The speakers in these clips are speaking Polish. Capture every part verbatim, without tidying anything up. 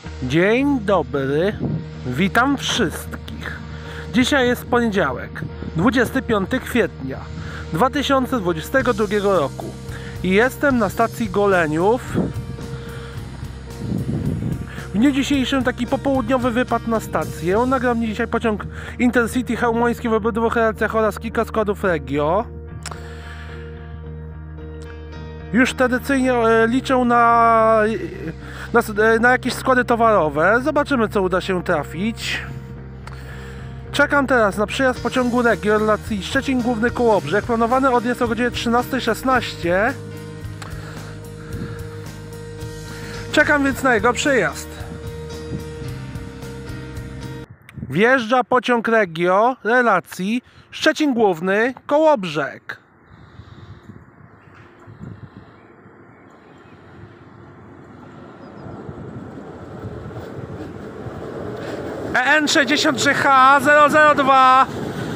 Dzień dobry, witam wszystkich. Dzisiaj jest poniedziałek, dwudziestego piątego kwietnia dwa tysiące dwudziestego drugiego roku i jestem na stacji Goleniów. W dniu dzisiejszym taki popołudniowy wypad na stację. Nagrał mnie dzisiaj pociąg Intercity chełmoński w obydwu relacjach oraz kilka składów Regio. Już tradycyjnie liczę na, na, na jakieś składy towarowe. Zobaczymy, co uda się trafić. Czekam teraz na przyjazd pociągu Regio relacji Szczecin Główny Kołobrzeg. Planowany odjazd o godzinie trzynastej szesnaście. Czekam więc na jego przyjazd. Wjeżdża pociąg Regio relacji Szczecin Główny Kołobrzeg. E N sześćdziesiąt trzy H zero zero dwa.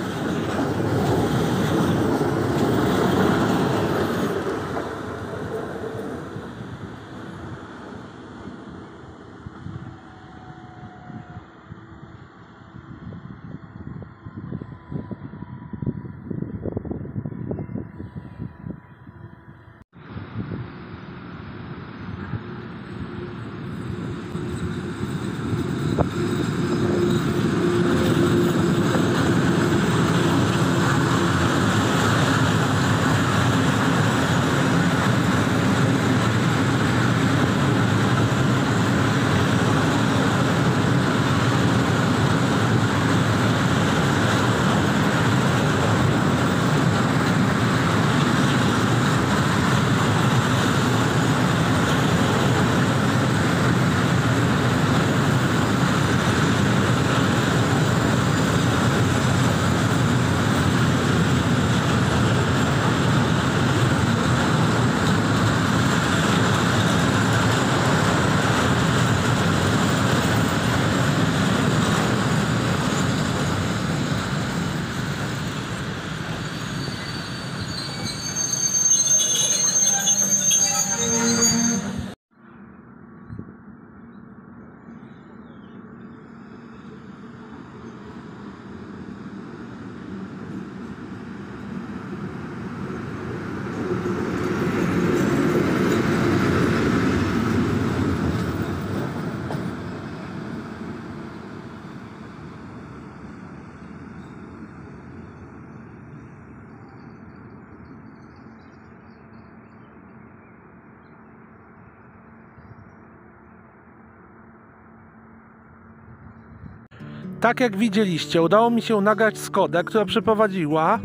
Tak jak widzieliście, udało mi się nagrać Skodę, która przeprowadziła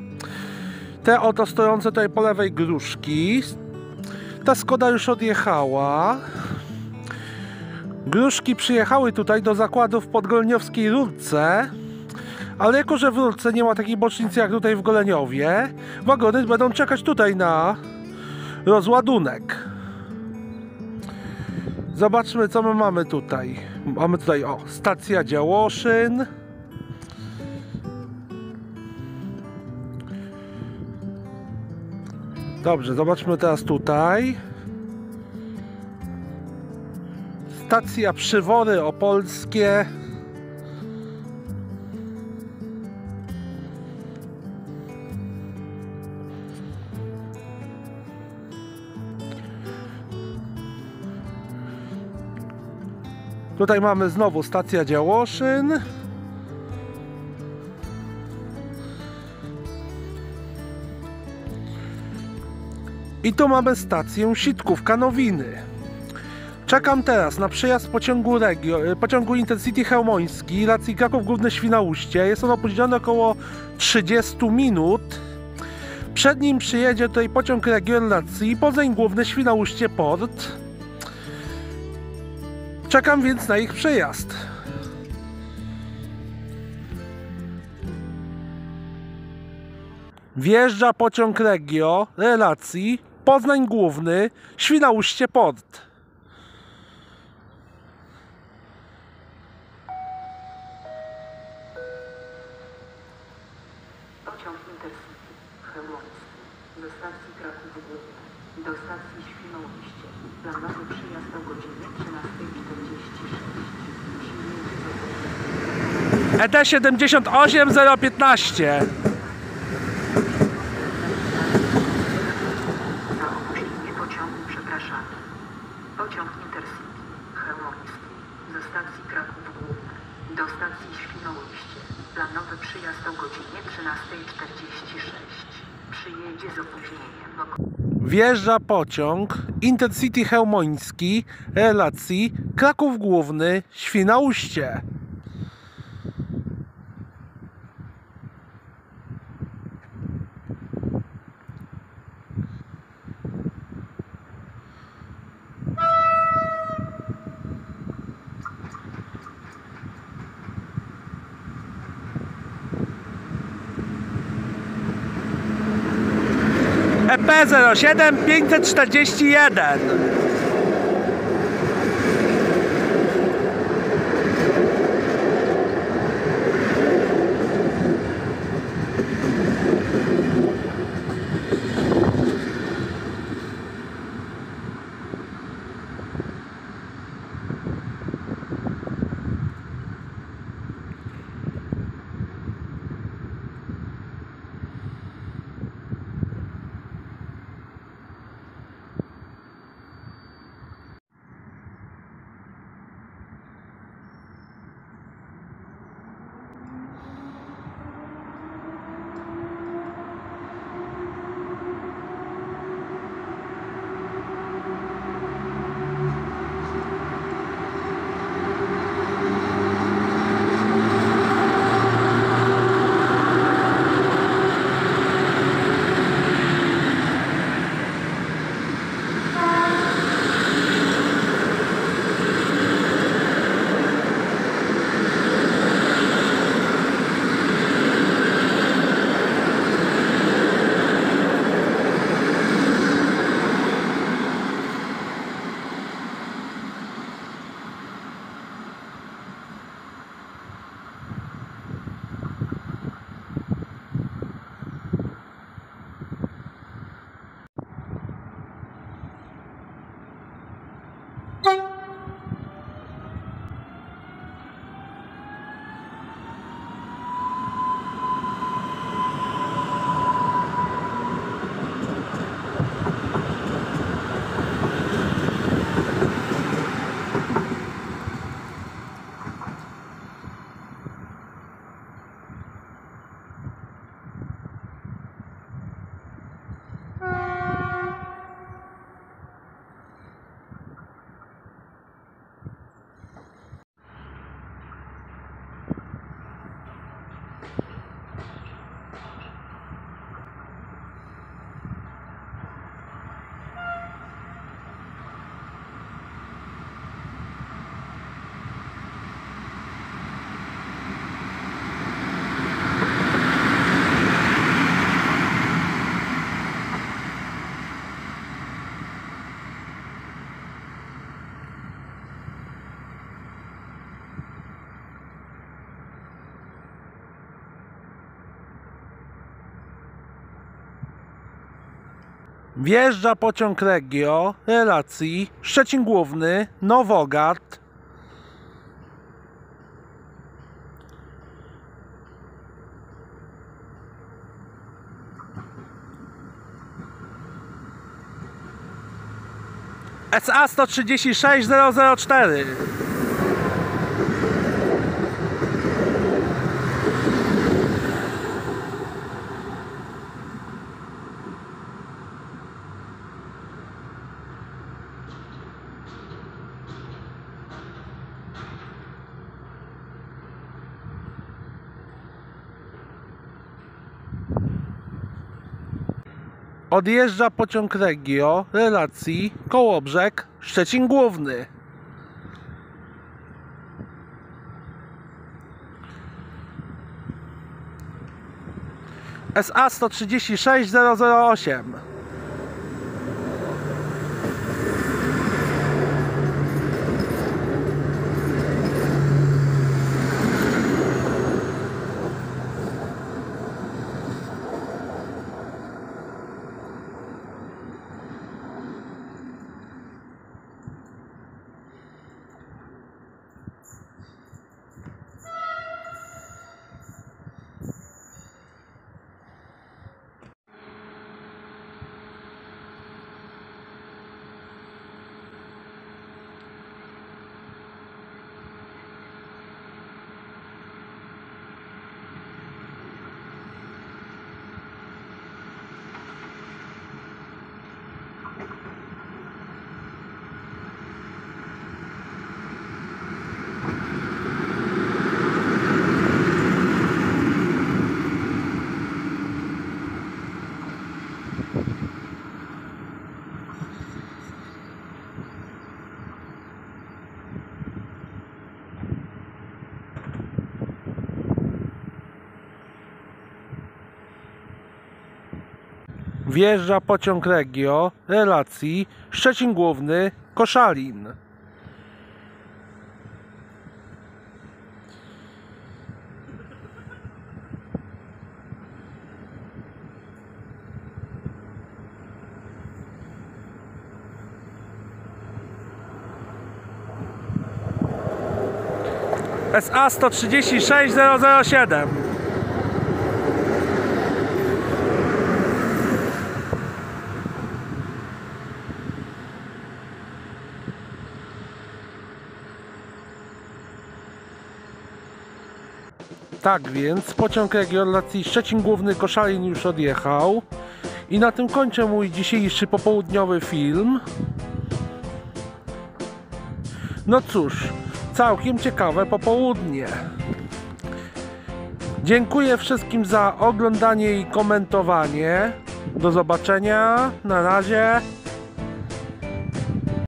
te oto stojące tutaj po lewej gruszki. Ta Skoda już odjechała. Gruszki przyjechały tutaj do zakładu w podgoleniowskiej Rurce, ale jako że w Rurce nie ma takiej bocznicy jak tutaj w Goleniowie, wagony będą czekać tutaj na rozładunek. Zobaczmy, co my mamy tutaj. Mamy tutaj, o, stacja Działoszyn. Dobrze, zobaczmy teraz tutaj. Stacja Przywory Opolskie. Tutaj mamy znowu stacja Działoszyn. I tu mamy stację Sitkówka-Nowiny. Czekam teraz na przyjazd pociągu Regio, pociągu Intercity chełmoński relacji Kraków Główny Świnoujście. Jest on opóźniony około trzydzieści minut. Przed nim przyjedzie tutaj pociąg Regio relacji Poznań Główny Świnoujście Port. Czekam więc na ich przyjazd. Wjeżdża pociąg Regio relacji Poznań Główny Świnoujście Port. Pociąg Intercity chełmoński ze stacji Kraków Główny do stacji Świnoujście. Planowany przyjazd o godzinie trzynastej czterdzieści sześć. E D siedemdziesiąt osiem zero piętnaście. Za opóźnienie pociągu przepraszamy. Pociąg Intercity Chełmoński ze stacji Kraków Główny do stacji Świnoujście. Planowy przyjazd o godzinie trzynastej czterdzieści sześć. Przyjedzie z opóźnieniem. Wjeżdża pociąg Intercity Chełmoński relacji Kraków Główny - Świnoujście. E P zero siedem pięćset czterdzieści jeden. Wjeżdża pociąg Regio relacji Szczecin Główny - Nowogard. S A sto trzydzieści sześć zero zero cztery. Odjeżdża pociąg Regio relacji Kołobrzeg - Szczecin Główny. S A sto trzydzieści sześć zero zero osiem. wjeżdża pociąg Regio relacji Szczecin Główny - Koszalin. S A sto trzydzieści sześć zero zero siedem. Tak więc pociąg Regio relacji Szczecin Główny - Koszalin już odjechał i na tym kończę mój dzisiejszy popołudniowy film. No cóż, całkiem ciekawe popołudnie. Dziękuję wszystkim za oglądanie i komentowanie. Do zobaczenia, na razie.